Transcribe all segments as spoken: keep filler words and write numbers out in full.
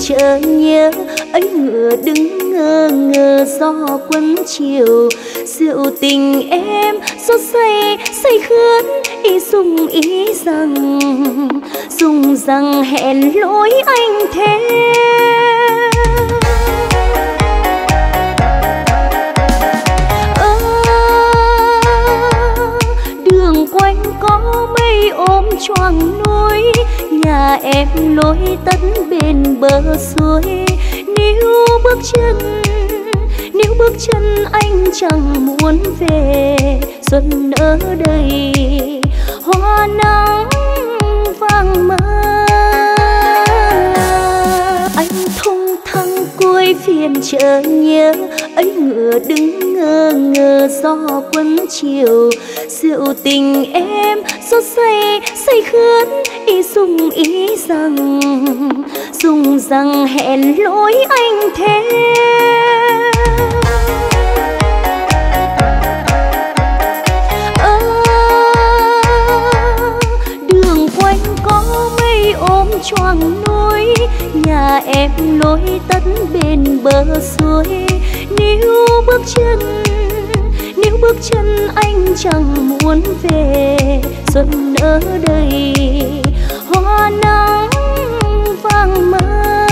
chợt nhớ ấy ngựa đứng ngơ ngơ gió quấn chiều. Rượu tình em gió say say khướt ý dùng ý rằng dùng rằng hẹn lối anh thế. Ôm choàng núi nhà em lối tắt bên bờ suối. Níu bước chân níu bước chân anh chẳng muốn về. Xuân ở đây hoa nắng vàng mơ. Anh thong thăng cuối phiền chợt nhớ ấy ngựa đứng ngơ ngơ gió quấn chiều. Rượu tình em gió say say khướt ý dùng ý rằng dùng rằng hẹn lối anh thế. À, đường quanh có mây ôm choàng núi nhà em lối tắt bên bờ suối. Níu bước chân níu bước chân anh chẳng muốn về. Xuân ở đây hoa nắng vàng mơ.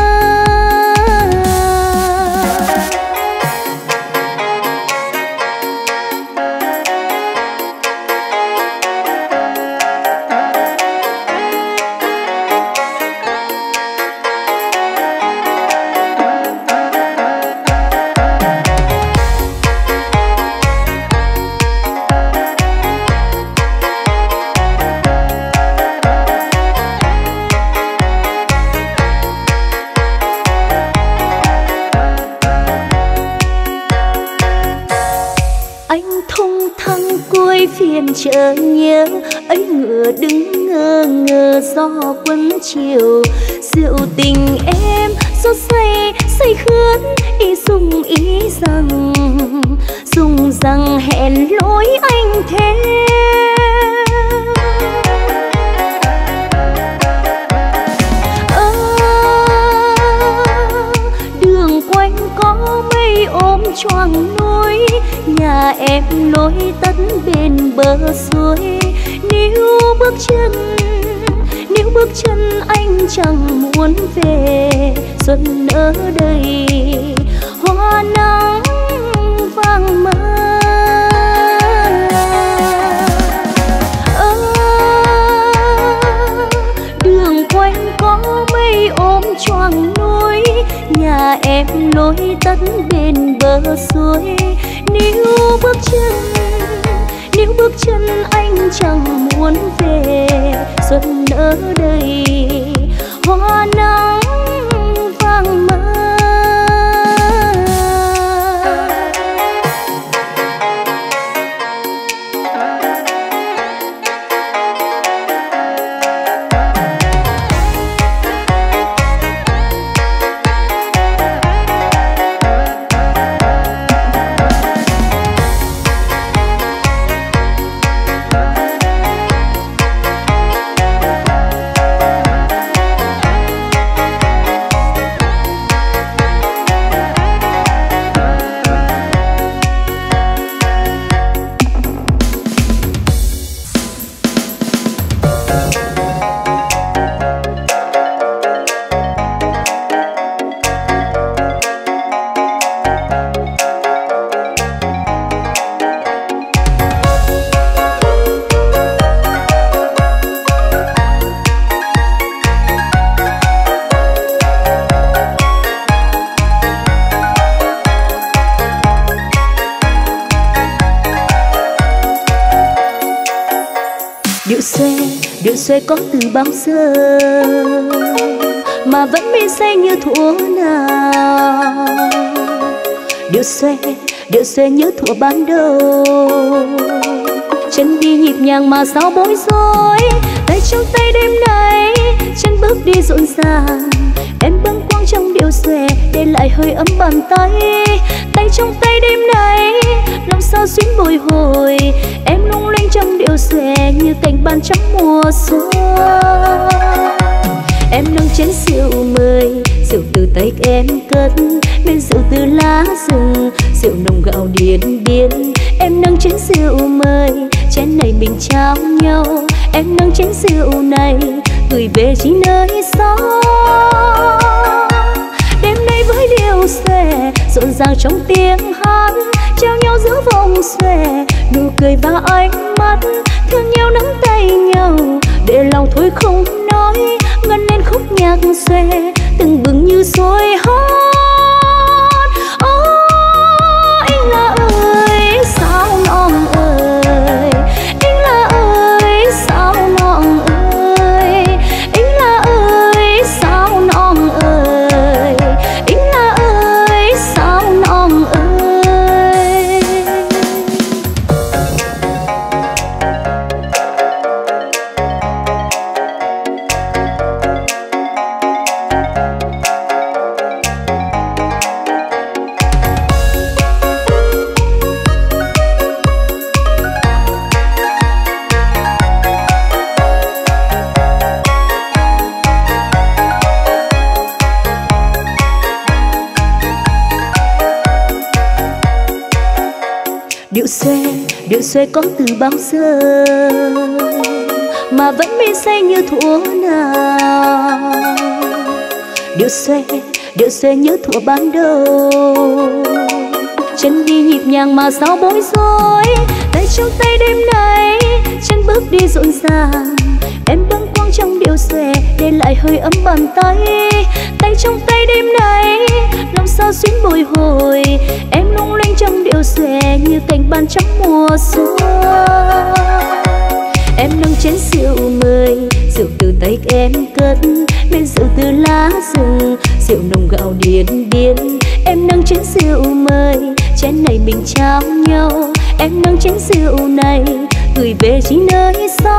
Phiền chợt nhớ ấy ngựa đứng ngơ ngơ gió quấn chiều. Rượu tình em gió say say khướt ý dùng ý rằng dùng rằng hẹn lối anh thế. À, đường quanh có mây ôm choàng núi nhà em lối tắt bên bờ suối. Níu bước chân níu bước chân anh chẳng muốn về. Xuân ở đây hoa nắng vàng mơ. À, đường quanh có mây ôm choàng núi nhà em lối tắt bên bờ suối. Níu bước chân níu bước chân anh chẳng muốn về. Xuân ở đây hoa nắng vàng mơ. Điệu xuê có từ bao giờ mà vẫn mê say như thuở nào. Điệu xuê, điệu xuê nhớ thuở ban đầu. Chân đi nhịp nhàng mà sao bối rối. Tay trong tay đêm nay, chân bước đi rộn ràng. Em bâng quang trong điệu xuê để lại hơi ấm bàn tay. Tay trong tay đêm nay, lòng sao xuyến bồi hồi. Em lung linh trong điệu xuê như cành ban trong mùa xuân. Em nâng chén rượu mời rượu từ tay em cất bên rượu từ lá rừng, rượu nồng gạo điên điên. Em nâng chén rượu mời, chén này mình trao nhau. Em nâng chén rượu này gửi về chỉ nơi xa. Đêm nay với điệu xòe rộn ràng trong tiếng hát, trao nhau giữa vòng xòe nụ cười và ánh mắt, thương nhau nắm tay nhau để lòng thôi không nói, ngân lên khúc nhạc xòe từng bừng như sôi hót. Oh, anh là ơi sao non ơi, anh là ơi sao non ơi, anh là ơi sao non ơi, anh là ơi sao non ơi. Điệu xòe, điệu xòe có từ bao giờ mà vẫn mê say như thuở nào. Điệu xòe, điệu xòe nhớ thuở ban đầu, chân đi nhịp nhàng mà sao bối rối. Tay trong tay đêm nay, chân bước đi rộn ràng. Em bâng quăng trong điệu xòe để lại hơi ấm bàn tay. Tay trong tay đêm nay, lòng sao xuyến bồi hồi. Em lung linh trong điệu xòe như cành ban trong mùa xuân. Em nâng chén rượu mời, rượu từ tay em cất bên rượu từ lá rừng, rượu nồng gạo điên điên. Em nâng chén rượu mời, chén này mình trao nhau. Em nâng chén rượu này gửi về chỉ nơi xa.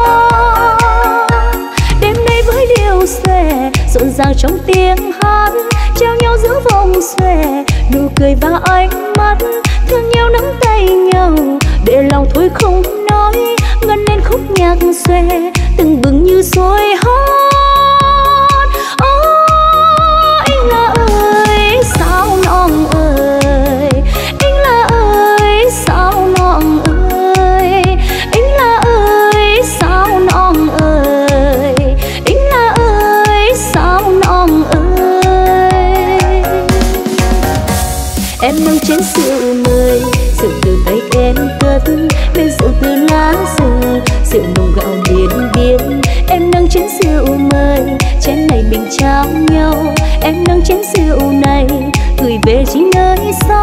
Đêm nay với điệu xòe rộn ràng trong tiếng hát, trao nhau giữa vòng xòe nụ cười và ánh mắt, thương nhau nắm tay nhau để lòng thôi không nói, ngân lên khúc nhạc xòe từng bừng như sôi hót. Oh, anh là ơi sao non ơi, anh là ơi sao non ơi, anh là ơi sao non ơi, anh là ơi sao non ơi. Em nâng chén rượu mời, rượu từ tay em cất bên rượu từ lá rừng, rượu nồng gạo điên điên. Em nâng chén rượu mời, chén này mình trao nhau. Em nâng chén rượu này gửi về chỉ nơi xa.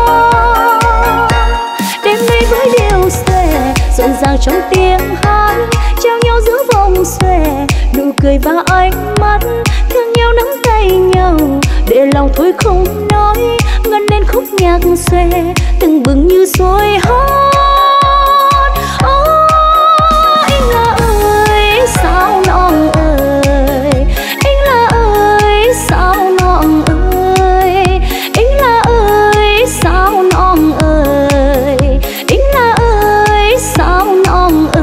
Đêm nay với điệu xòe rộn ràng trong tiếng hát, trao nhau giữa vòng xòe nụ cười và ánh mắt, thương nhau nắm tay nhau để lòng thôi không nói, ngân lên khúc nhạc xòe từng bừng như sôi hót. Oh, anh là ơi sao non ơi, anh là ơi sao non ơi, anh là ơi sao non ơi, anh là ơi sao non ơi.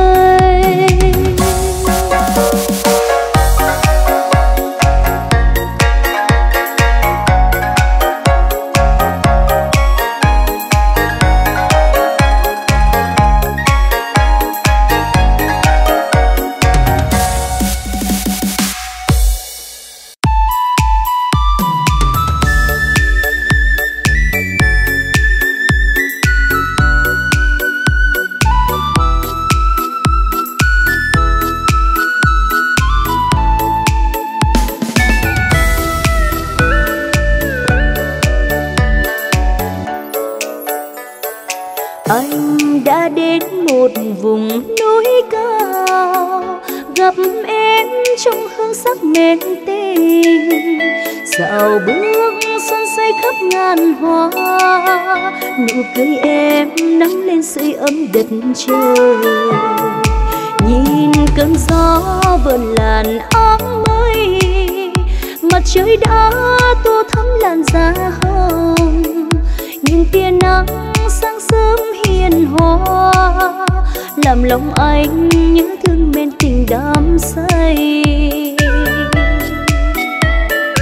Anh đã đến một vùng núi cao, gặp em trong hương sắc men tình. Dạo bước xuân say khắp ngàn hoa, nụ cười em nắng lên sưởi ấm đất trời. Nhìn cơn gió vờn làn áng mây, mặt trời đã tô thắm làn da hồng. Những tia nắng sáng sớm hiền hòa, làm lòng anh nhớ thương men tình đắm say.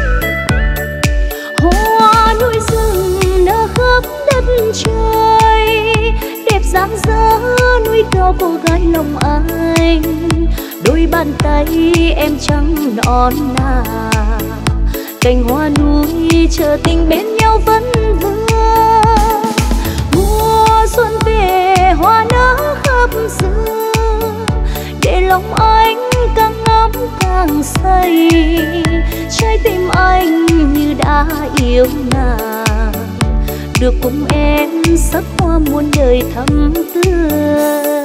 cao cô gái lòng anh, đôi bàn tay em trắng nõn nà, cành hoa núi chờ tình bên nhau vẫn vương. Mùa xuân về hoa nở khắp rừng, để lòng anh càng ngắm càng say, trái tim anh như đã yêu nàng, được cùng em sắc hoa muôn đời thắm tươi.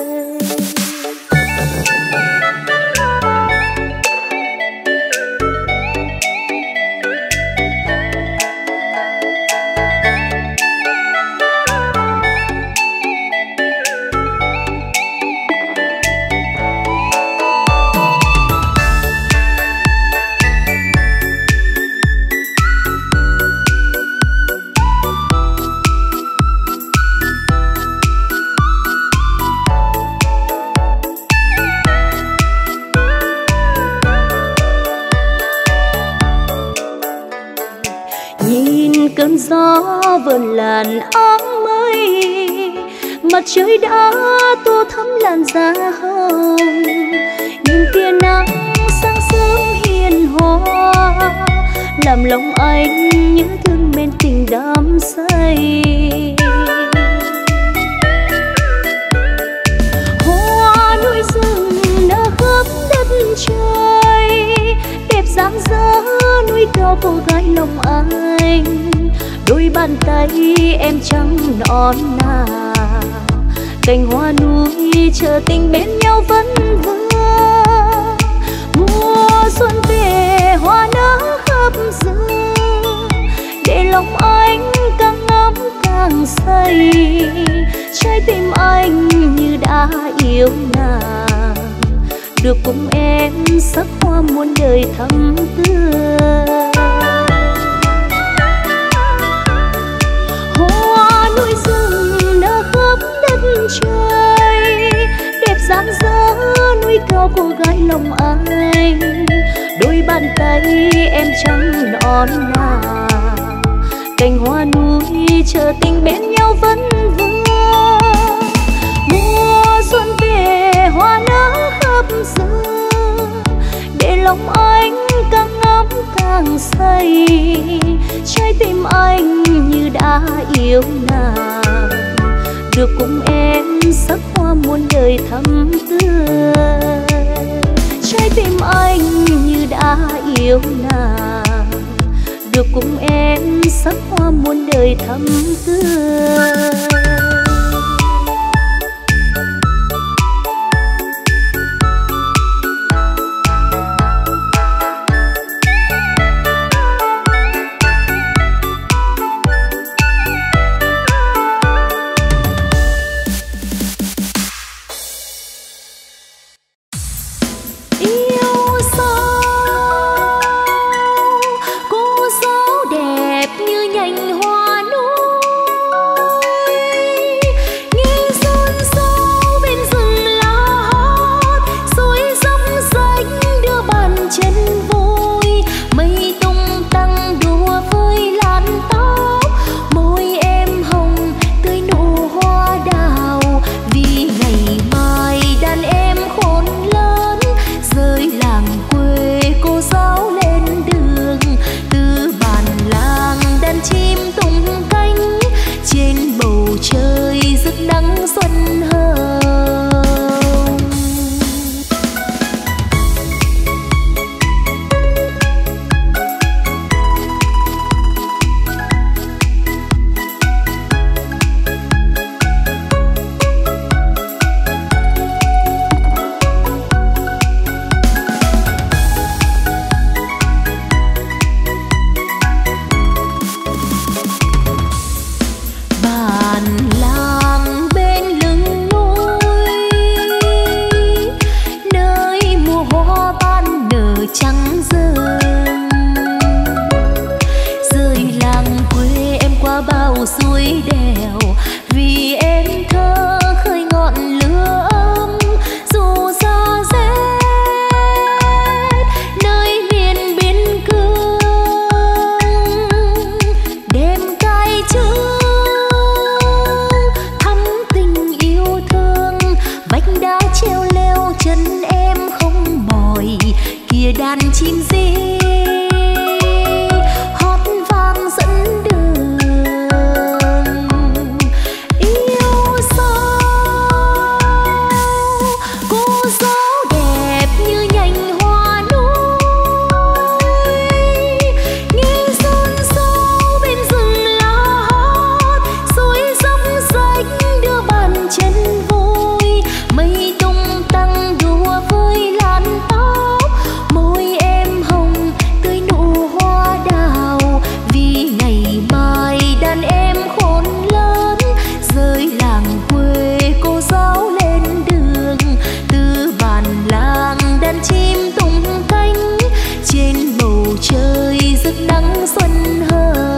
Cơn gió vờn làn áng mây, mặt trời đã tô thắm làn da hồng, nhìn tia nắng sáng sớm hiền hòa, làm lòng anh nhớ thương bên tình đắm say. Hoa núi rừng nở khắp đất trời, đẹp dáng dỡ núi cao cô gái lòng anh, đôi bàn tay em trắng nõn nà, cành hoa núi chờ tình bên nhau vẫn vương. Mùa xuân về hoa nở khắp rừng, để lòng anh càng ngắm càng say, trái tim anh như đã yêu nàng, được cùng em sắc hoa muôn đời thắm tươi. Hoa núi rừng nở khắp đất trời, đẹp dáng dỡ núi cao cô gái lòng anh, đôi bàn tay em trắng nõn nà, cành hoa núi chờ tình bên nhau vẫn vương. Mùa xuân về hoa nở khắp rừng, để lòng anh càng ngắm càng say, trái tim anh như đã yêu nàng, được cùng em sắc hoa muôn đời thắm tươi. Trái tim anh như đã yêu nàng, được cùng em sắc hoa muôn đời thắm tươi. Cô dấu đẹp như nhành hoa núi, đàn chim dê hót vang dẫn đường. Yêu sao cô giáo đẹp như nhành hoa núi, nghe rôn râu bên rừng lá hót, suối dốc rách đưa bàn chân vui, mây tung tăng đùa với làn tóc, môi em hồng tươi nụ hoa đào. Vì ngày mai đàn em khôn lớn rời làng quê, cô giáo lên đường từ bản làng, đàn chim tung cánh trên bầu trời rực nắng xuân hồng.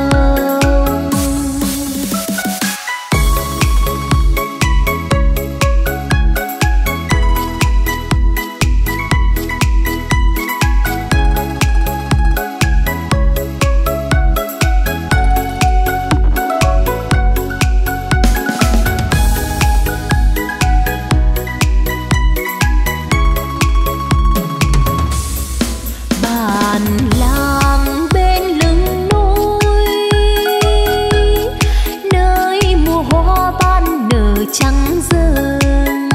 Bản làng bên lưng núi, nơi mùa hoa ban nở trắng rơi,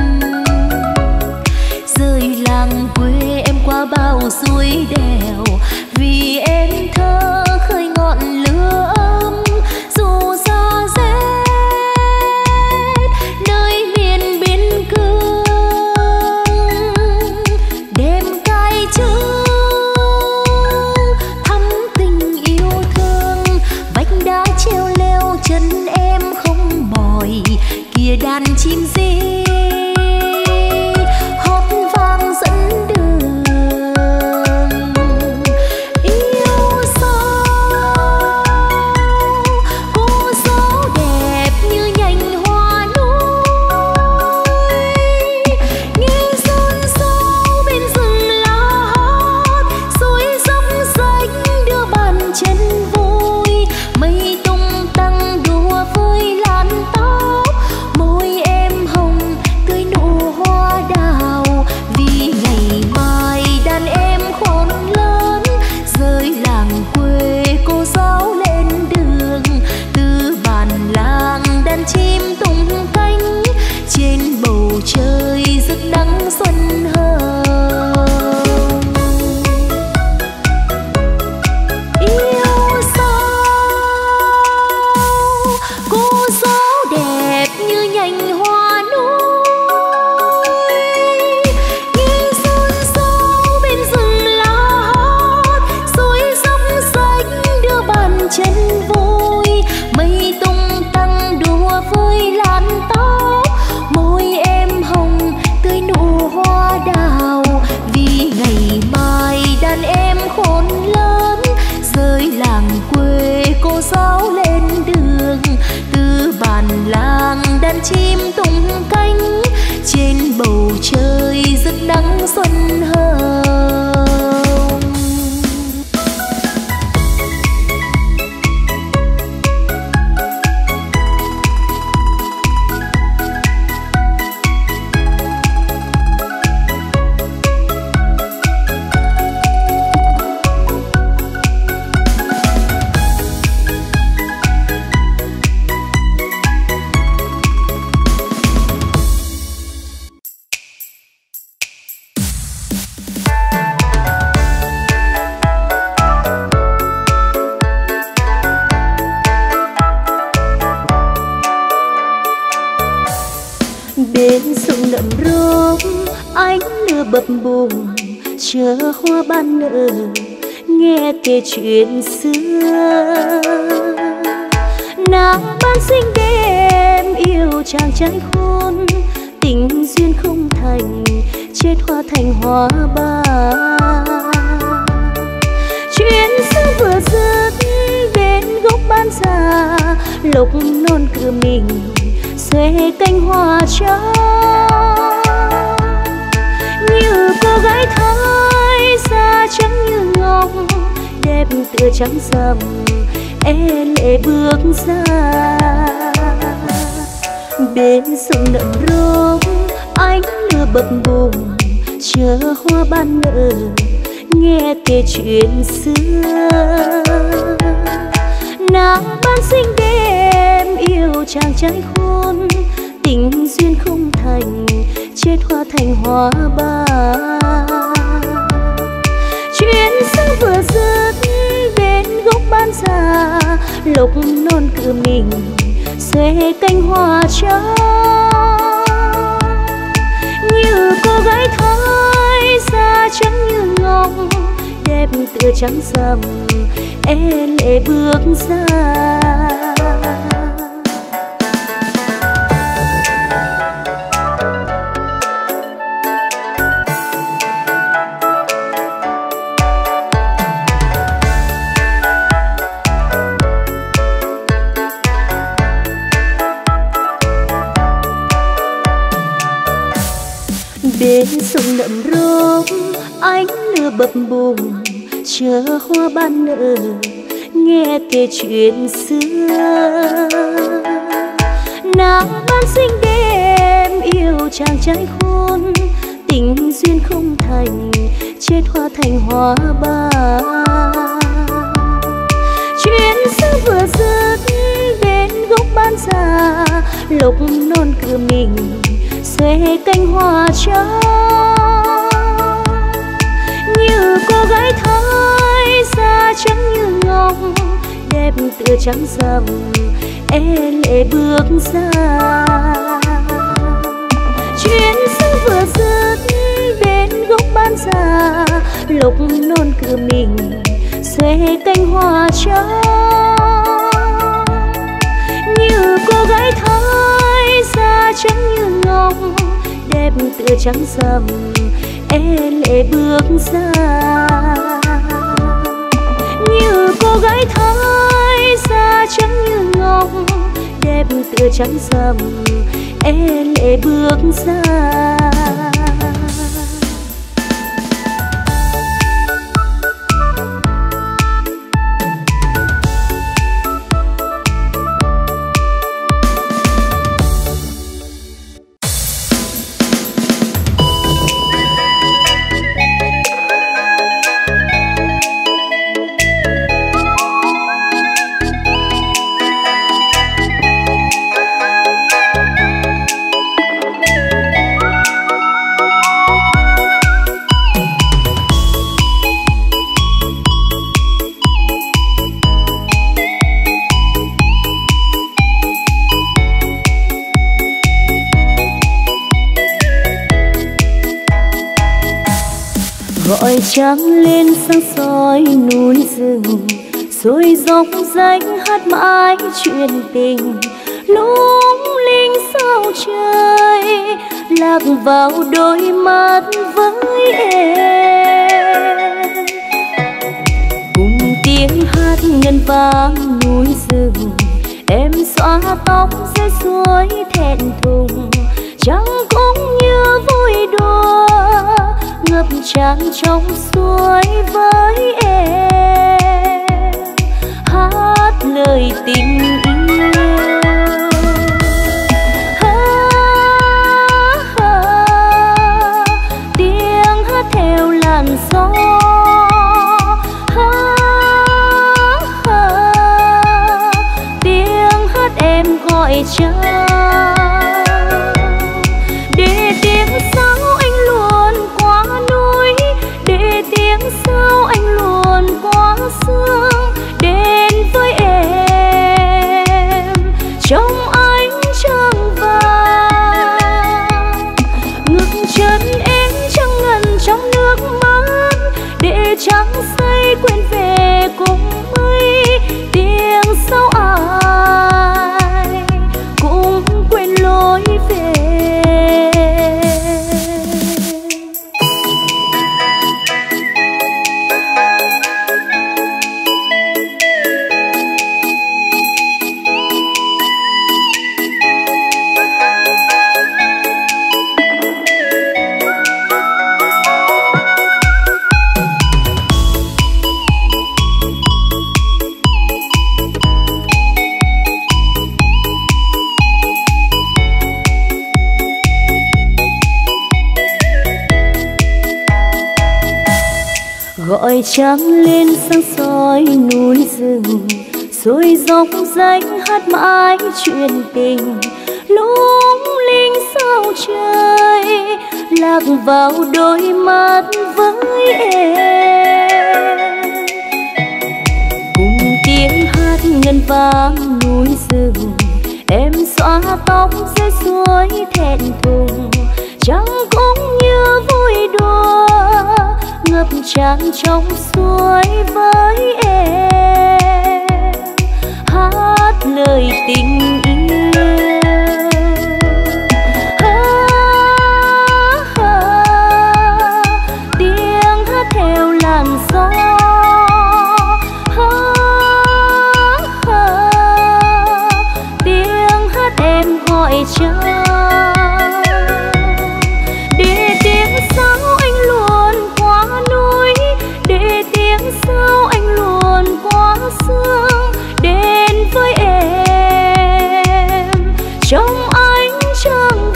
rời làng quê em qua bao suối đèo, vì em thơ khơi ngọn lửa ấm. Dù xa rét nơi miền biên cương, đêm cai trưng thắm tình yêu thương, vách đá treo leo chân em không mỏi, kia đàn chim dê hót vang dẫn đường. Yêu sao cô giáo đẹp như nhành hoa núi, nghe rôn râu bên rừng lá hót, suối dốc rách đưa bàn chân vui, mây tung tăng đùa với làn tóc, môi em hồng tươi nụ hoa đào. Vì ngày mai đàn em khôn lớn rời làng quê, cô giáo lên đường từ bản làng, đàn chim tung cánh trên bầu trời rực nắng xuân hồng. Yêu sao cô giáo đẹp như nhành hoa núi, nghe rôn râu bên rừng lá hót, suối dốc rách đưa bàn chân vui, mây tung tăng đùa với làn tóc, môi em hồng tươi nụ hoa đào. Vì ngày mai đàn em khôn lớn rời làng quê, cô giáo lên đường từ bản làng, đàn chim tung cánh trên bầu trời rực nắng xuân hồng. Bên sông nậm rốm ánh lửa bập bùng, chờ hoa ban nở nghe kể chuyện xưa. Nàng ban xinh đêm yêu chàng trai khôn, tình duyên không thành chết hoa thành hoa ba. Chuyện xưa vừa dứt bên gốc ban già, lộc non cửa mình xòe cánh hoa trắng. Như cô gái thái da trắng như ngọc, đẹp tựa trắng rằm e lệ bước ra. Bên sông nậm rốm ánh lửa bập bùng, chờ hoa ban nở nghe kể chuyện xưa. Nàng ban sinh đêm yêu chàng trai khôn, tình duyên không thành chết hoa thành hoa ba. Chuyến xưa vừa dứt bên gốc ban già, lộc non cự mình xuê cánh hoa trắng. Như cô gái thái da trắng như ngọc, đẹp tựa trắng rằm e lệ bước ra. Bên sông nậm rốm ánh lửa bập bùng, chờ hoa ban nở nghe kể chuyện xưa. Nàng ban sinh đêm yêu chàng trai khôn, tình duyên không thành chết hoa thành hoa ba. Chuyến xưa vừa dứt bên gốc ban già, lộc non cự mình xuê cánh hoa trắng. Như cô gái thái da trắng như ngọc, đẹp tựa trắng rằm e lệ bước ra. Chuyến xưa vừa dứt bên gốc ban già, lộc non cự mình xuê cánh hoa trắng. Như cô gái thái da trắng như ngọc, đẹp tựa trắng rằm e lệ bước ra. Như cô gái thái da trắng như ngọc, đẹp tựa trắng rằm e lệ bước ra. Gọi trăng lên sáng soi núi rừng, rồi dốc danh hát mãi chuyện tình. Lung linh sao trời lạc vào đôi mắt với em, cùng tiếng hát ngân vang núi rừng. Em xõa tóc rơi suối thẹn thùng, chẳng cũng như vui đùa ngập tràn trong suối với em, hát lời tình yêu. Ha, ha, tiếng hát theo làn gió. Ha, ha, tiếng hát em gọi cha. Để tiếng sao anh luôn qua núi, để tiếng sao anh gọi trăng lên sáng soi núi rừng, rồi dòng danh hát mãi chuyện tình lung linh sao trời, lạc vào đôi mắt với em. Cùng tiếng hát ngân vang núi rừng, em xõa tóc dưới suối thẹn thùng, chẳng cũng như vui đùa ngập tràn trong suối với em, hát lời tình yêu. Ha, ha, tiếng hát theo làn gió. Ha, ha, tiếng hát em gọi cha. Sao anh luôn qua sương đến với em trong ánh trăng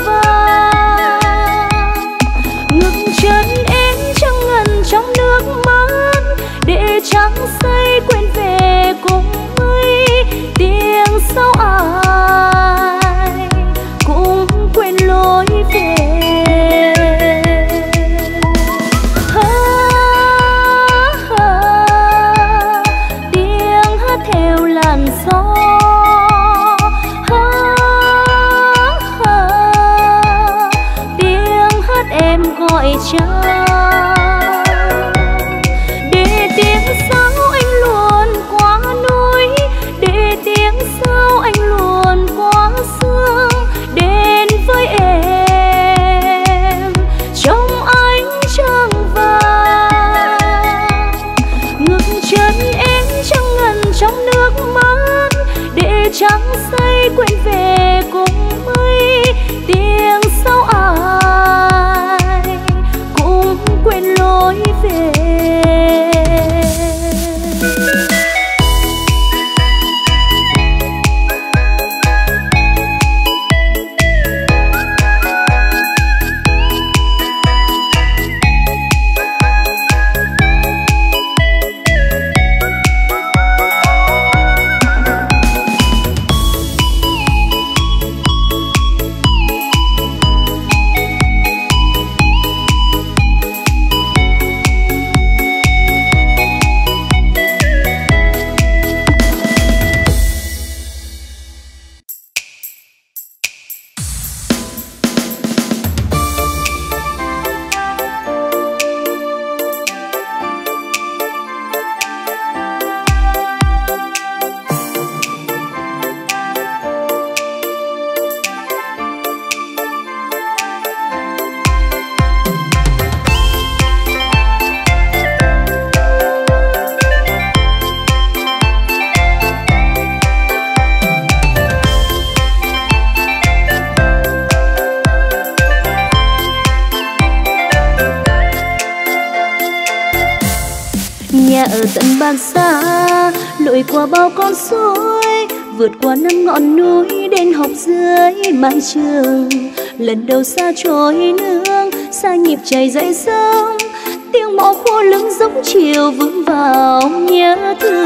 vàng, ngừng chân em chẳng ngần trong nước mắt để trắng say quên về cùng mây. Tiếng sao ai cũng quên lối về. Gọi cha để tiếng sao anh luôn qua núi, để tiếng sao anh luôn qua sương đến với em trong ánh trăng vàng, ngừng chân em chẳng ngần trong nước mắt để trắng say quên về cùng mây. Tiếng sao ai quên lối về. Nhà ở tận bàn xa, lội qua bao con suối, vượt qua năm ngọn núi đến học dưới mái trường. Lần đầu xa trôi nương, xa nhịp chảy dậy sông, tiếng mõ khô lưng giống chiều vững vào nhớ thương.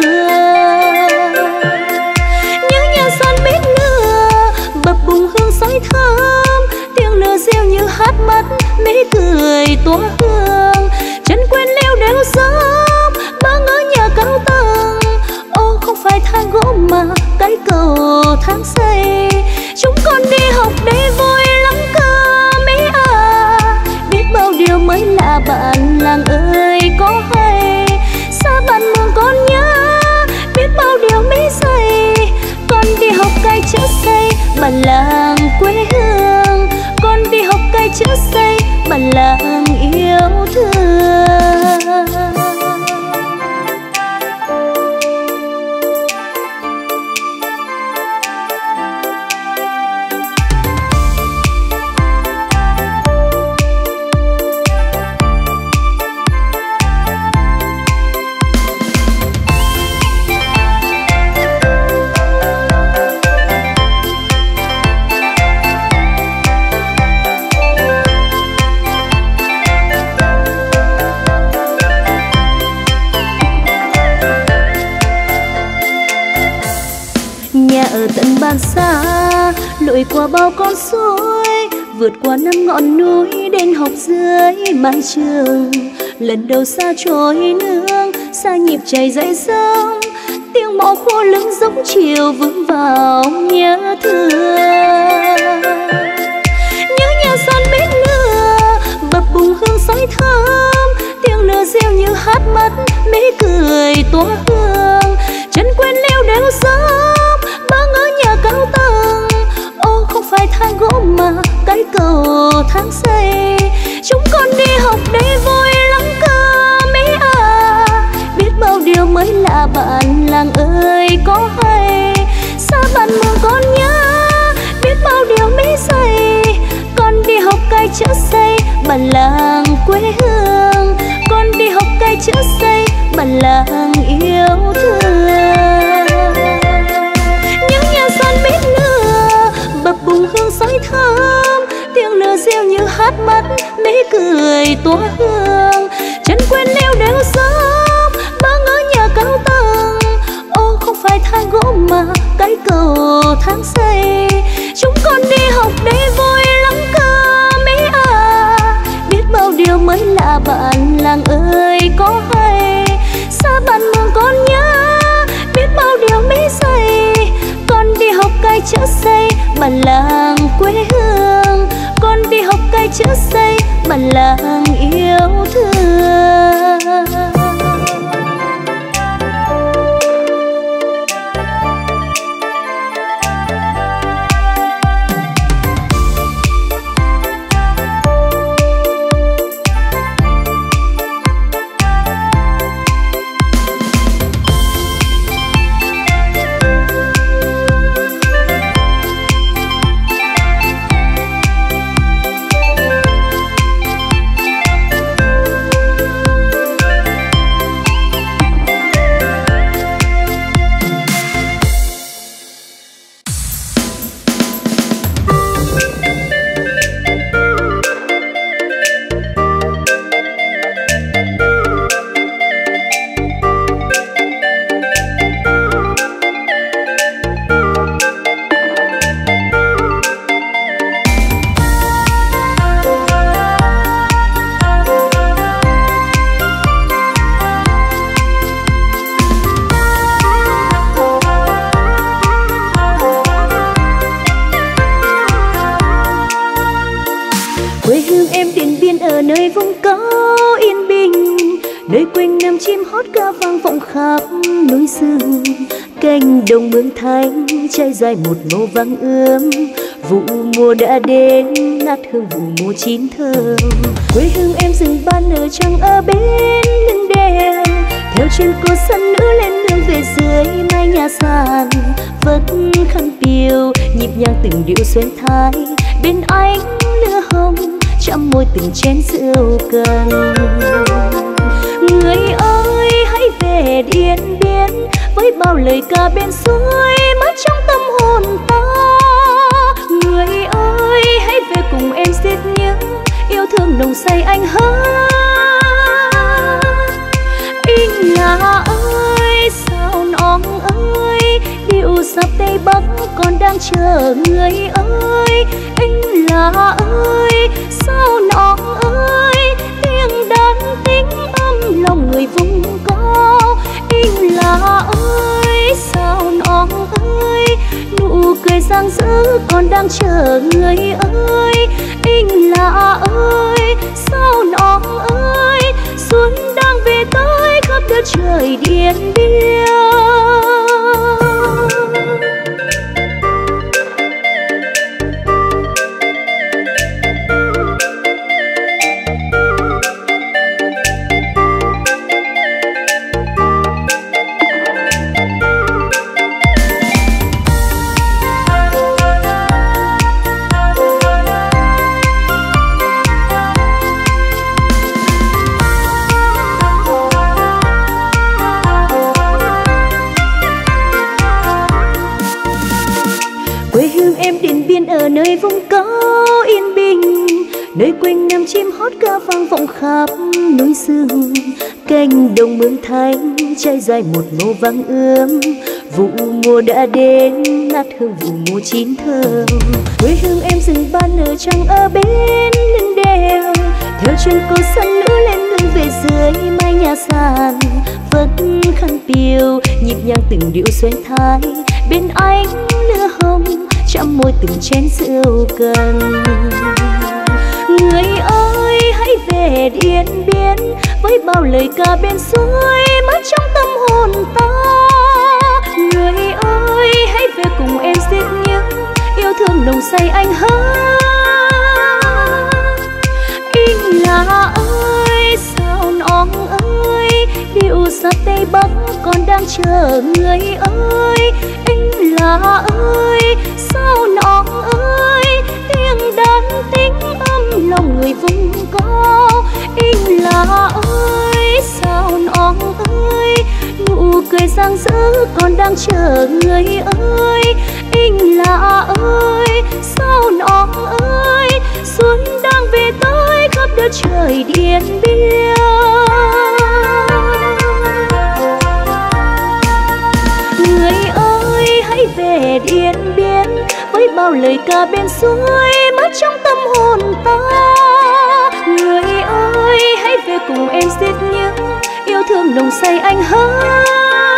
Nhớ nhà son bếp lửa, bập bùng hương sói thơm, tiếng lửa reo như hát mắt, mấy cười tỏa hương. Chân quên leo đeo sớm, ba ngỡ nhà cao tầng. Ô không phải thang gỗ mà cái cầu thang xây. Chúng con đi học để vui lắm cơ mấy à, biết bao điều mới lạ bạn làng ơi có hay. Xa bạn mường con nhớ, biết bao điều mấy giây. Con đi học cái chữ xây, bản làng quê hương. Con đi học cái chữ xây, bản làng yêu thương. bạn xa, lội qua bao con suối, vượt qua năm ngọn núi đến học dưới mái trường. Lần đầu xa trôi nương, xa nhịp chảy dậy sông, tiếng mõ khô lưng giống chiều vững vào nhớ thương. Nhớ nhà son bếp lửa, bập bùng hương sói thơm, tiếng lửa reo như hát mắt, mế cười tỏa hương. Chân quen leo đèo sớm, ba ngỡ nhà cao tầng, ô không phải thang gỗ mà cái cầu thang xây. Chúng con đi học để vui lắm cơ mấy à, biết bao điều mới lạ bạn làng ơi có hay. Xa bạn mường con nhớ, biết bao điều mấy giây, con đi học cái chữ xây bản làng quê hương. Con đi học cái chữ xây bản làng yêu thương. Những nhà son bếp lửa, bập bùng hương sói thơm, tiếng lửa reo như hát mắt, mế cười tỏa hương. Chân quen leo đèo sớm, ba ngỡ nhà cao tầng, ô không phải thang gỗ mà cái cầu thang xây. Chúng con đi học để vui lắm cơ mấy à, biết bao điều mới lạ bạn làng ơi có hay. Xa bạn mường con nhớ, biết bao điều mấy giây, con đi học cái chữ xây bản làng quê hương. Con đi học cái chữ xây bản làng yêu thương. Nơi vùng cao yên bình, nơi quanh năm chim hót ca vang vọng khắp núi rừng. Cánh đồng mường thanh trải dài một màu vàng ươm, vụ mùa đã đến ngát hương vụ mùa chín thơm. Quê hương em rừng ban nở trăng ở bên lưng đèo, theo chân cô sân nữ lên nương về dưới mái nhà sàn. Vất khăn piêu nhịp nhàng từng điệu xuyên thái, bên ánh lửa hồng chạm môi từng chén rượu cần. Người ơi hãy về Điện Biên, với bao lời ca bên suối mất trong tâm hồn ta. Người ơi hãy về cùng em xiết nhớ, yêu thương nồng say anh hơn. Anh là ơi sao nón ơi, điệu sắp Tây Bắc còn đang chờ người ơi. Anh là ơi sao nón ơi, tiếng đàn tính âm lòng người vùng cao. Anh là ơi sao nón ơi, nụ cười giang dữ còn đang chờ người ơi. Anh là ơi sao nón ơi, xuân đang về tới khắp đất trời Điện Biên. Ở nơi vùng cao yên bình, nơi quanh năm chim hót ca vang vọng khắp núi rừng. Cánh đồng mường thanh trải dài một màu vàng ươm, vụ mùa đã đến ngát hương vụ mùa chín thơm. Quê hương em rừng ban nở trăng ở bên lưng đèo, theo chân cô sân nữ lên nương về dưới mái nhà sàn. Vẫn khăn piêu nhịp nhàng từng điệu xoay thái, bên ánh lửa hồng chạm môi từng chén rượu cần. Người ơi hãy về Điện Biên với bao lời ca bên suối mát trong tâm hồn ta. Người ơi hãy về cùng em xiết những yêu thương nồng say anh hát. Im là ơi sao nón ơi, điệu xa Tây Bắc còn đang chờ người ơi. Anh là ơi sao nón ơi, tiếng đàn tính âm lòng người vùng cao. Anh là ơi sao nón ơi, nụ cười giang dữ còn đang chờ người ơi. Anh là ơi sao nón ơi, xuân đang về tới khắp đất trời Điện Biên. Người ơi hãy về Điện Biên với bao lời ca bên suối mát trong tâm hồn ta. Người ơi hãy về cùng em xiết những yêu thương nồng say anh hát.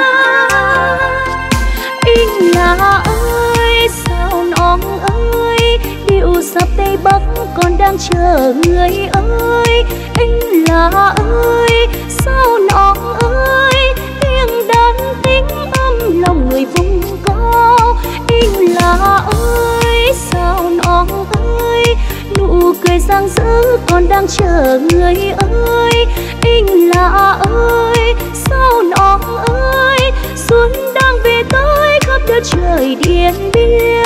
Anh là ơi sao nón ơi, điệu sắp Tây Bắc còn đang chờ người ơi. Anh là ơi sao nón ơi, tiếng đàn tính âm lòng người vùng cao. Anh là ơi sao nón ơi, nụ cười giang dữ còn đang chờ người ơi. Anh là ơi sao nón ơi, xuân đang về tới khắp đất trời Điện Biên.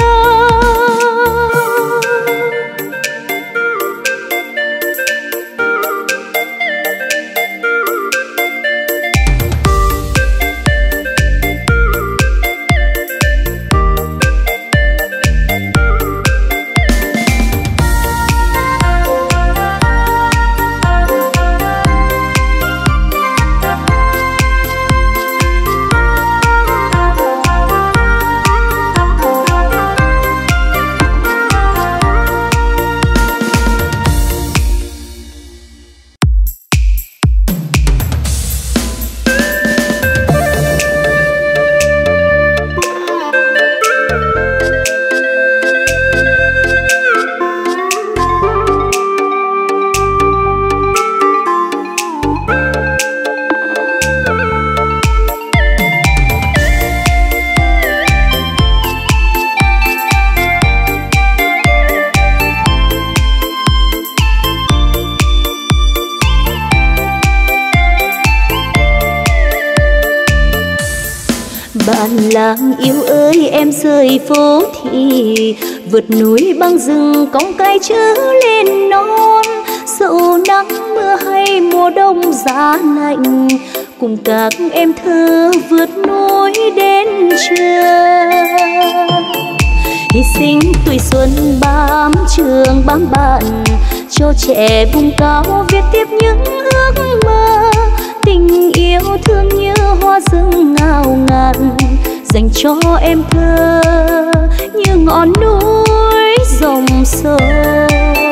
Bạn làng yêu ơi em rời phố thị, vượt núi băng rừng cong cái chữ lên non. Dẫu nắng mưa hay mùa đông giá lạnh, cùng các em thơ vượt núi đến trường. Hy sinh tuổi xuân bám trường bám bạn, cho trẻ vùng cao viết tiếp những ước mơ. Tình yêu thương như hoa rừng ngào ngạt, dành cho em thơ như ngọn núi dòng sông.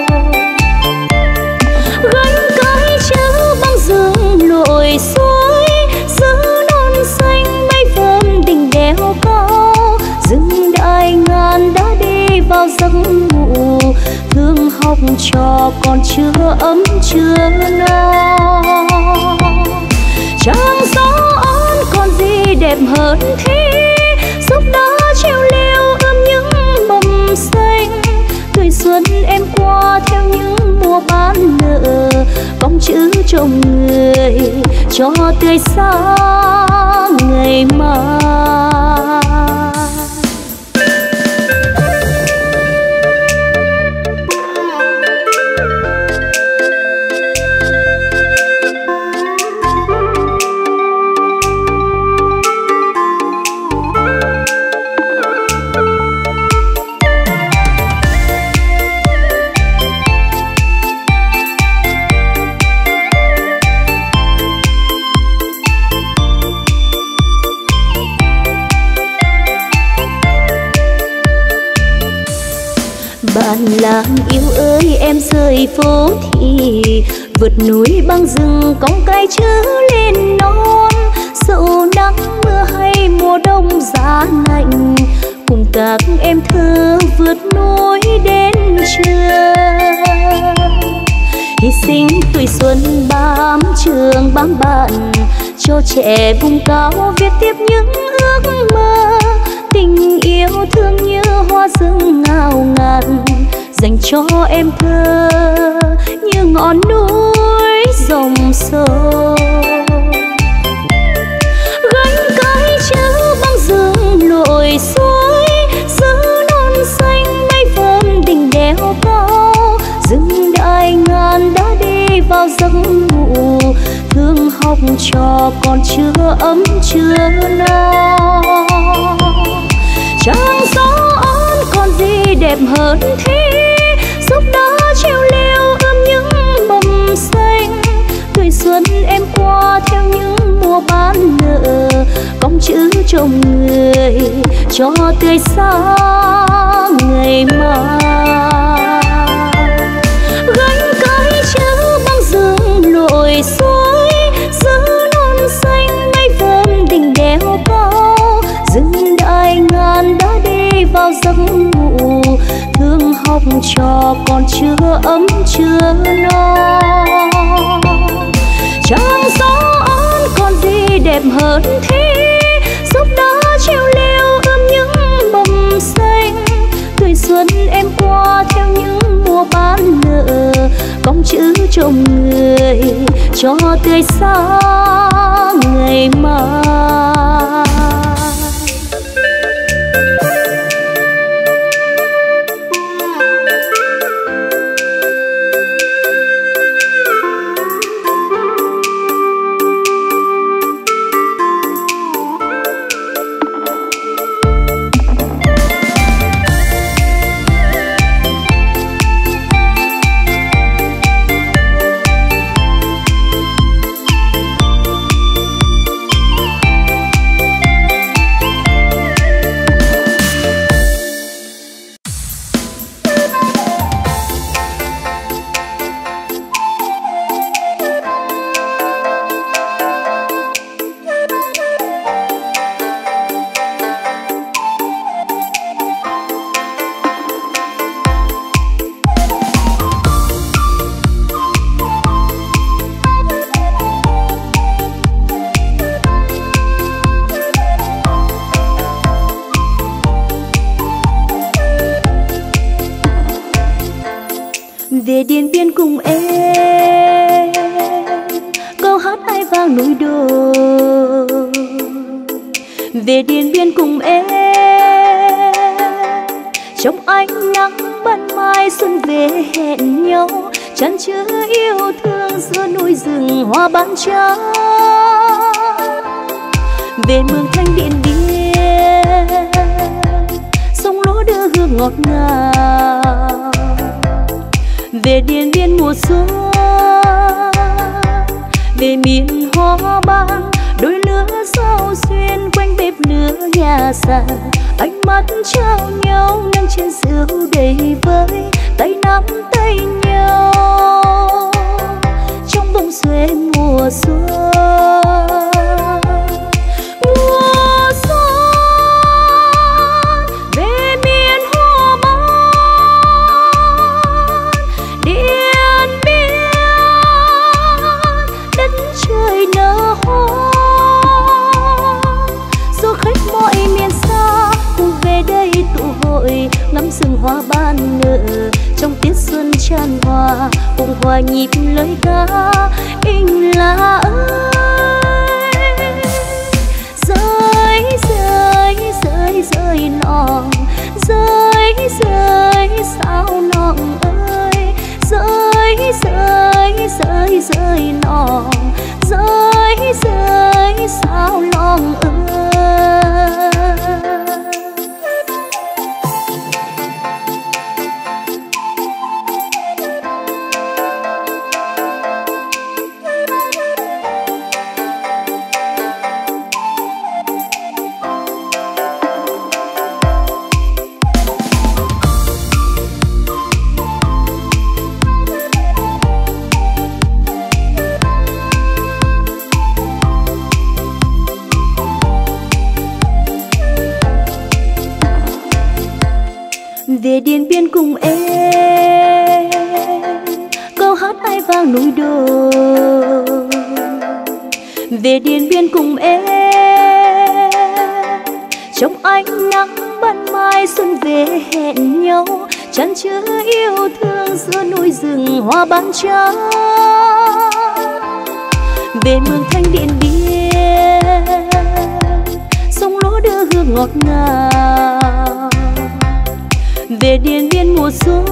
Gánh cái chữ băng rừng lội suối, giữ non xanh mây vờn đỉnh đèo cao. Rừng đại ngàn đã đi vào giấc ngủ, thương học trò còn chưa ấm chưa no. Chẳng gió ôn còn gì đẹp hơn thế, dốc đá treo leo ươm những mầm xanh. Tuổi xuân em qua theo những mùa bán nở, bóng chữ trong người cho tươi sáng ngày mai. ơi em rời phố thì vượt núi băng rừng cong cái chữ lên non, dẫu nắng mưa hay mùa đông giá lạnh, cùng các em thơ vượt núi đến trường. Hy sinh tuổi xuân bám trường bám bạn, cho trẻ vùng cao viết tiếp những ước mơ. Tình yêu thương như hoa rừng ngào ngạt, dành cho em thơ như ngọn núi dòng sông. Gánh cái chữ băng rừng lội suối, giữ non xanh mây phơm đỉnh đèo cao. Rừng đại ngàn đã đi vào giấc ngủ, thương học trò còn chưa ấm chưa no. Trăng gió ôn còn gì đẹp hơn thế, giúp đỡ treo leo ươm những mầm xanh. Tuổi xuân em qua theo những mùa bán nở, cong chữ trong người cho tươi sáng ngày mai. Gánh cái chữ băng rừng lội suối, giữ non xanh mây phơm đỉnh đèo cao. Rừng đại ngàn đã đi vào giấc ngủ, thương học trò còn chưa ấm chưa no. Trăng gió ôn còn gì đẹp hơn thế, giúp đỡ treo leo ươm những mầm xanh. Tuổi xuân em qua theo những mùa bán nở, cong chữ trong người cho tươi sáng ngày mai. Về Điện Biên cùng em, câu hát ai vang núi đồi. Về Điện Biên cùng em, trong ánh nắng ban mai xuân về hẹn nhau, chan chứa yêu thương giữa núi rừng hoa ban trắng. Về mường Thanh Điện Biên, sông lúa đưa hương ngọt ngào. Về Điện Biên mùa xuân, về miền hoa ban, đôi lứa giao duyên quanh bếp lửa nhà sàn. Ánh mắt trao nhau nâng chén rượu đầy vơi, tay nắm tay nhau trong bông xuế mùa xuân. Ngắm rừng hoa ban nở trong tiết xuân tràn hòa, cùng hòa nhịp lời ca in là ơi. Rơi rơi rơi rơi nòng, rơi rơi sao nòng ơi. Rơi rơi rơi rơi nòng, rơi rơi sao nòng ơi. về Điện Biên cùng em. Trong ánh nắng ban mai xuân về hẹn nhau, chan chứa yêu thương giữa núi rừng hoa ban trắng. Về mường Thanh Điện Biên, sông lúa đưa hương ngọt ngào. Về Điện Biên mùa xuân,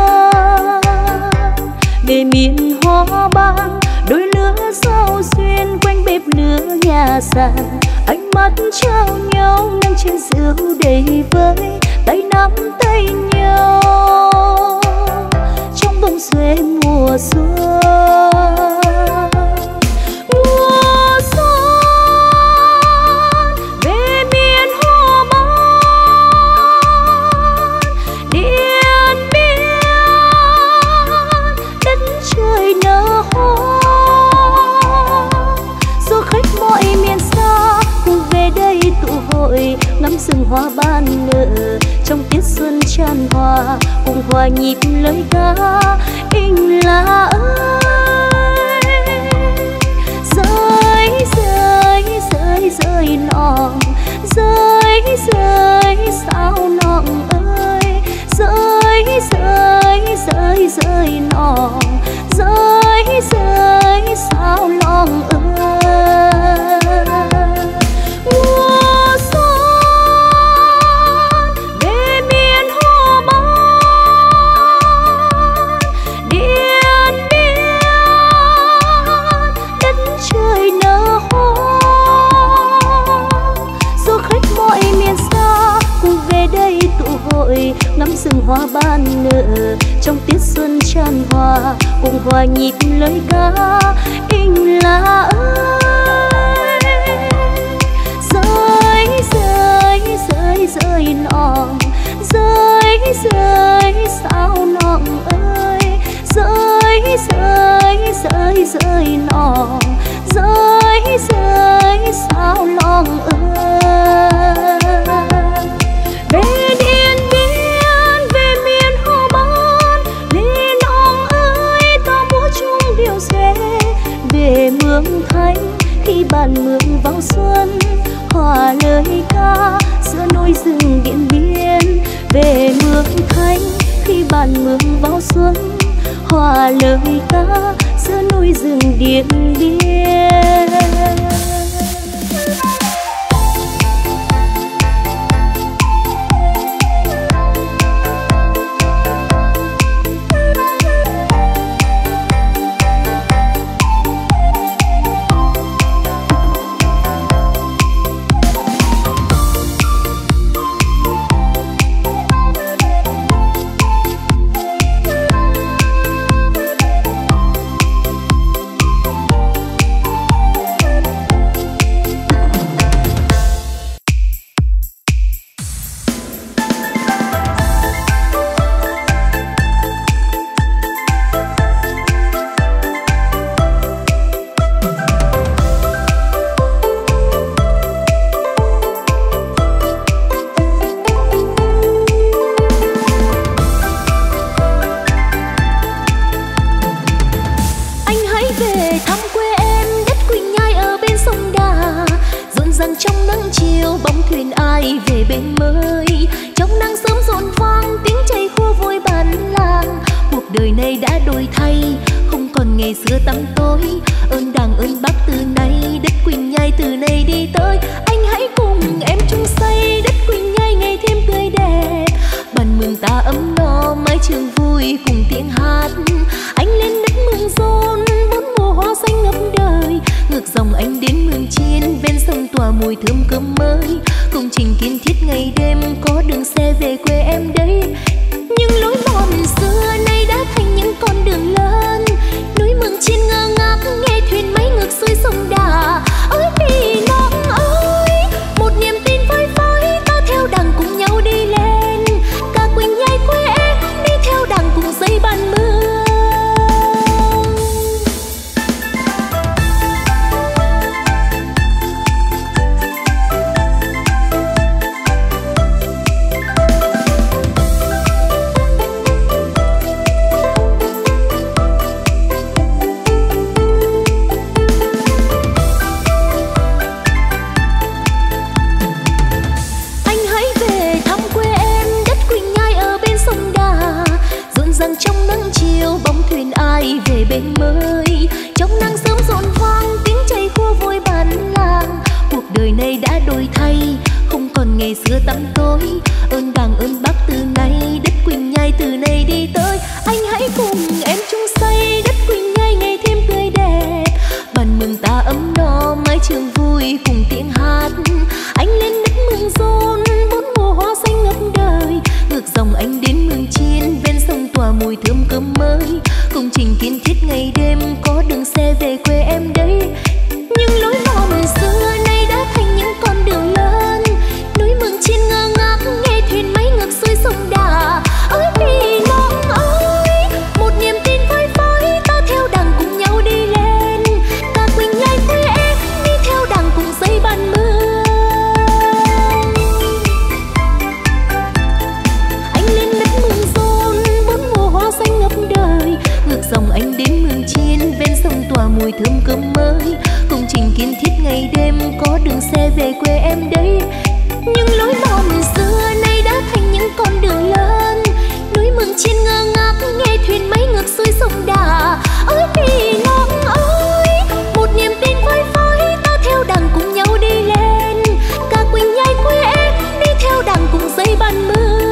về miền hoa ban, đôi lứa sao xuyên quanh bếp lửa nhà sàn. Ánh mắt trao nhau nâng chén rượu đầy vơi, tay nắm tay nhau trong bông xuế mùa xuân. Mùa xuân về miền hoa ban, Điện Biên đất trời nở hoa. Du khách mọi miền xa cùng về đây tụ hội, ngắm rừng hoa ban nở trong tiết xuân tràn hòa, cùng hòa nhịp lời ca Inh là ơi. Rơi rơi rơi rơi nòng, rơi rơi sao nòng ơi. Rơi rơi rơi rơi nòng, rơi rơi sao lòng ơi. Mùa xuân về miền hoa ban, Điện Biên đất trời nở hoa. Du khách mọi miền xa cùng về đây tụ hội, ngắm rừng hoa ban nở trong tiết xuân tràn hòa, cùng hòa nhịp lời ca Inh là ơi. Rơi rơi rơi rơi nòng, rơi rơi sao nòng ơi. Rơi rơi rơi rơi nòng, rơi rơi sao lòng ơi. Về Điện Biên, về miền hoa ban, lên nòng ơi ta múa chung điệu xuế. Về mường Thanh khi bàn mường vào xuân, hòa lời ca giữa núi rừng Điện Biên. Về mường Thanh khi bàn mường vào xuân, hòa lời ca giữa núi rừng Điện Biên. nắng chiều bóng thuyền ai về bên mới. Trong nắng sớm rộn vang tiếng chày khua vui bản làng. Cuộc đời này đã đổi thay, không còn ngày xưa tăm tối. Ơn Bàng ơn Bác từ nay, đất Quỳnh Nhai từ nay đi tới. Anh hãy cùng em chung xây đất Quỳnh Nhai ngày thêm tươi đẹp. Bàn mừng ta ấm no mái trường vui cùng tiếng hát. Anh lên đất mường rôn bốn mùa hoa xanh ngập đời. Ngược dòng anh đến mường chiên ven sông tỏa mùi thơm cơm mới. Công trình kiên thiết ngày đêm có đường xe về quê em đấy. Nhưng lối mòn xưa nay đã thành những con đường lớn. Núi mường chiên ngơ ngác nghe thuyền máy ngược xuôi sông Đà. Ơi vì non ơi, một niềm tin phơi phới ta theo đằng cùng nhau đi lên. Cả Quỳnh Nhai quê em đi theo đằng cùng xây bàn mương. Anh lên đất mường rôn bốn mùa hoa xanh ngập đời. Ngược dòng anh đến mường chiên ven sông tỏa mùi thơm cơm mới. Công trình kiên thiết ngày đêm có đường xe về quê em đấy. Nhưng lối mòn xưa nay đã thành những con đường lớn. Núi mường chiên ngơ ngác nghe thuyền máy ngược xuôi sông Đà. Ơi vì non ơi, một niềm tin phơi phới ta theo đằng cùng nhau đi lên. Cả Quỳnh Nhai quê em đi theo đằng cùng xây bàn mương.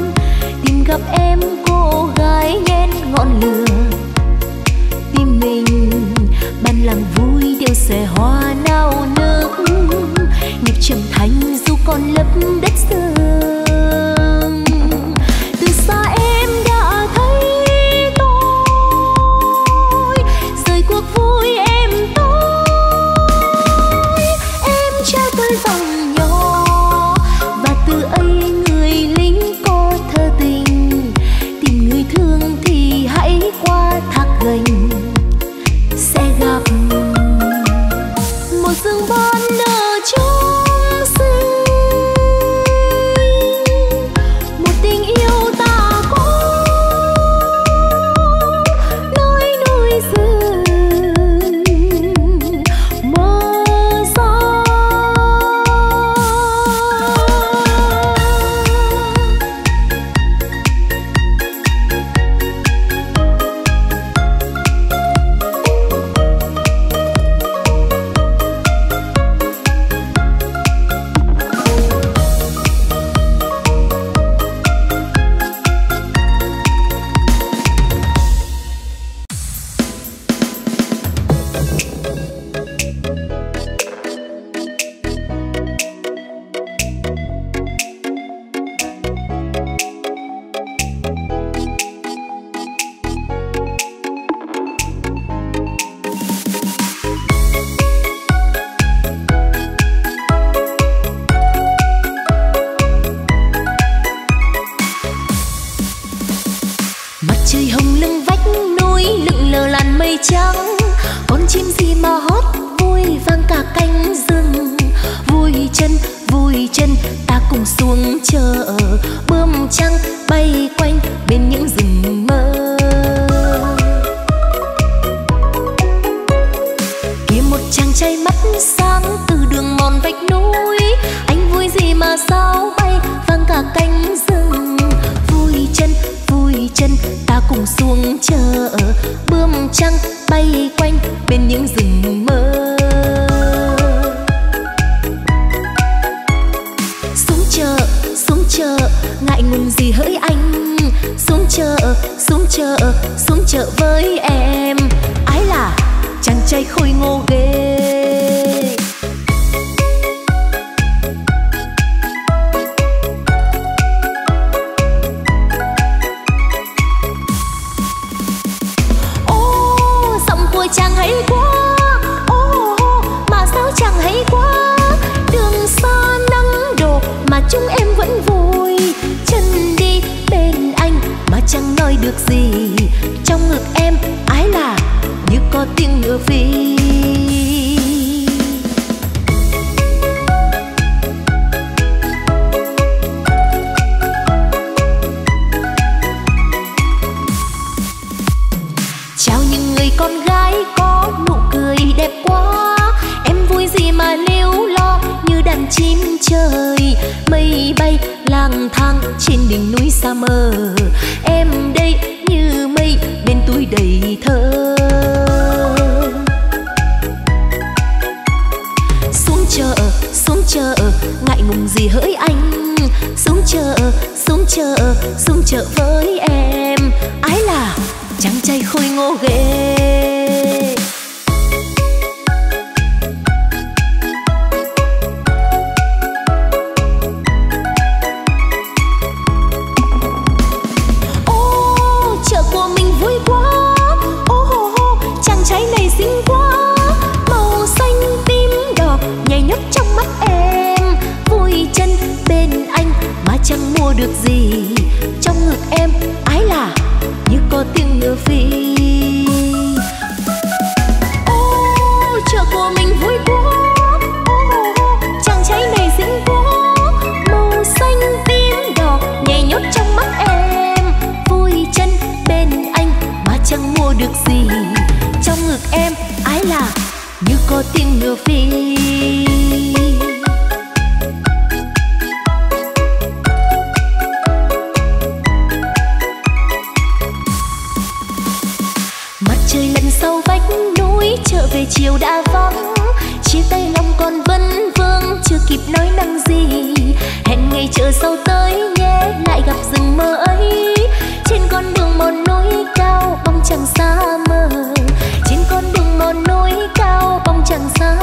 gặp em cô gái nhen ngọn lửa tim mình rẻ hoa nao nức, nhịp trầm thanh dù còn lấp đất sương. Từ xa em đã thấy tôi rời cuộc vui em tôi, em trao tôi dòng nhỏ và từ ấy người lính có thơ tình. Tìm người thương thì hãy qua thác gành sẽ gặp một rừng ban nở trong xinh, một tình yêu ta có nối núi rừng mơ xa. Mặt trời hồng lưng vách núi lững lờ làn mây trắng, con chim gì mà hót vui vang cả cánh rừng. Vui chân vui chân ta cùng xuống chợ, bướm trắng bay quanh bên những rừng mơ. Kia một chàng trai mắt sáng từ đường mòn vách núi, anh vui gì mà sao bay vang cả cánh rừng. Vui chân vui chân ta cùng xuống chợ, bướm trắng bay quanh bên những rừng mơ. Xuống chợ xuống chợ ngại ngùng gì hỡi anh, xuống chợ xuống chợ xuống chợ với em. Ái là chàng trai khôi ngô ghê. Chàng hay quá, ô oh, mà sao chàng hay quá. Đường xa nắng đổ mà chúng em vẫn vui, chân đi bên anh mà chẳng nói được gì. Trong ngực em ái là như có tiếng ngựa phi. Chào những người con gái có nụ cười đẹp quá, em vui gì mà liếu lo như đàn chim trời. Mây bay lang thang trên đỉnh núi xa mờ, em đây như mây bên túi đầy thơ. Xuống chợ xuống chợ ngại ngùng gì hỡi anh, xuống chợ xuống chợ xuống chợ với em. Ái là chàng trai khôi ngô ghê. Ô chợ của mình vui quá, ô hô hô chàng trai này xinh quá. Màu xanh tím đỏ nhảy nhót trong mắt em. Vui chân bên anh mà chẳng mua được gì. Trong ngực em ái là như có tiếng ngựa phi. Ô chợ của mình vui quá, ô chàng trai này xinh quá. Màu xanh tím đỏ nhảy nhót trong mắt em. Vui chân bên anh mà chẳng mua được gì. Trong ngực em ái là như có tiếng ngựa phi. Trời lặn sau vách núi trở về chiều đã vắng, chia tay lòng còn vấn vương chưa kịp nói năng gì. Hẹn ngày chờ sau tới nhé lại gặp rừng mơ ấy. Trên con đường mòn núi cao bóng chẳng xa mờ, trên con đường mòn núi cao bóng chẳng xa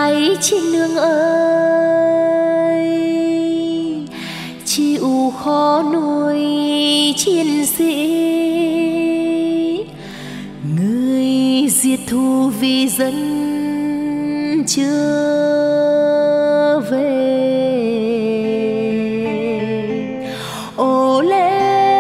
gái trên nương ơi, chịu khó nuôi chiến sĩ, người diệt thù vì dân chưa về. Ô lê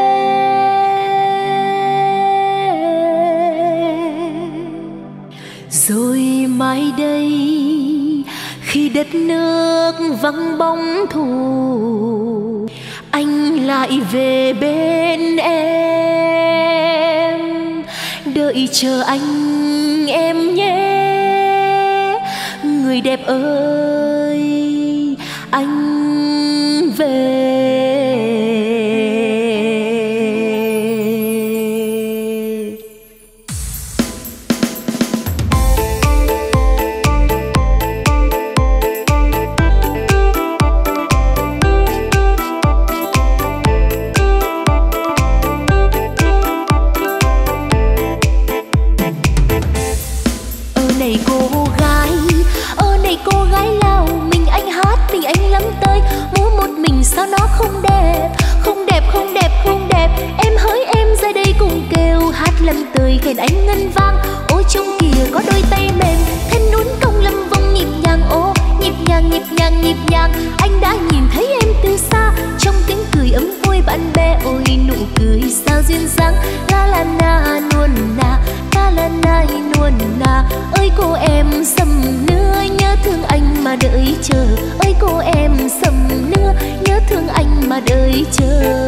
rồi mai đây khi đất nước vắng bóng thù, anh lại về bên em, đợi chờ anh em nhé. Người đẹp ơi anh về. Sao nó không đẹp, không đẹp, không đẹp, không đẹp. Em hỡi em ra đây cùng kêu hát lâm tươi khen anh ngân vang. Ôi trong kìa có đôi tay mềm thân nún công lâm vong nhịp nhàng. Ô nhịp nhàng, nhịp nhàng, nhịp nhàng. Anh đã nhìn thấy em từ xa trong tiếng cười ấm vui bạn bè. Ôi nụ cười sao duyên dáng. La la na nuôn na, la la na nuôn na. Ơi cô em sầm nưa nhớ thương anh mà đợi chờ. Ơi cô em sầm nưa nhớ thương anh mà đợi chờ.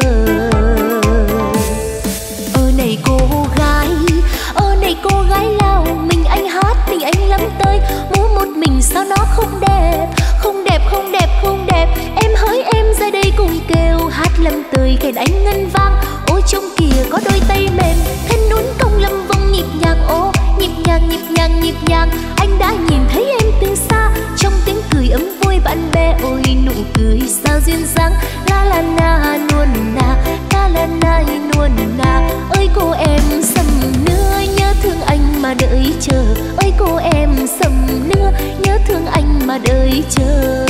Ơ này cô gái, ơ này cô gái Lào, mình anh hát tình anh lắm tơi. Múa một mình sao nó không đẹp, không đẹp, không đẹp, không đẹp. Em hỡi em ra đây cùng kêu hát lâm tươi khen anh ngân vang. Ôi trong kìa có đôi tay mềm thân nún công lâm vong nhịp nhàng. Ô nhịp nhàng, nhịp nhàng, nhịp nhàng. Anh đã nhìn thấy em từ xa trong tiếng cười ấm vui bạn bè. Ôi nụ cười sao duyên dáng. La la na nuôn na, la la na nuôn na. Ơi cô em sầm nưa nhớ thương anh mà đợi chờ. Ơi cô em sầm nưa nhớ thương anh mà đợi chờ.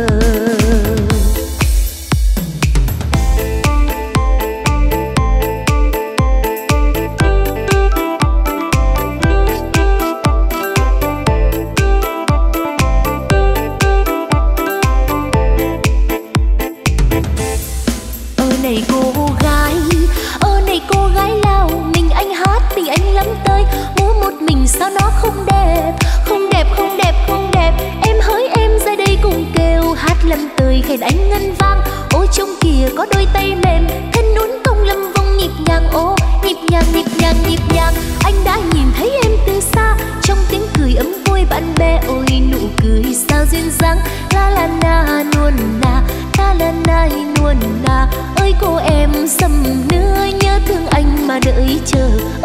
Này cô gái, ơ này cô gái Lào, mình anh hát tình anh lắm tơi. Múa một mình sao nó không đẹp, không đẹp, không đẹp, không đẹp. Em hỡi em ra đây cùng kêu hát lâm tươi khen anh ngân vang. Ôi trong kìa có đôi tay mềm thân nún công lâm vong nhịp nhàng. Ô nhịp nhàng, nhịp nhàng, nhịp nhàng. Anh đã nhìn thấy em từ xa trong tiếng cười ấm vui bạn bè. Ôi nụ cười sao duyên dáng. La la na nuôn na, la la na nuôn na. Ơi cô em sầm nưa nhớ thương anh mà đợi chờ.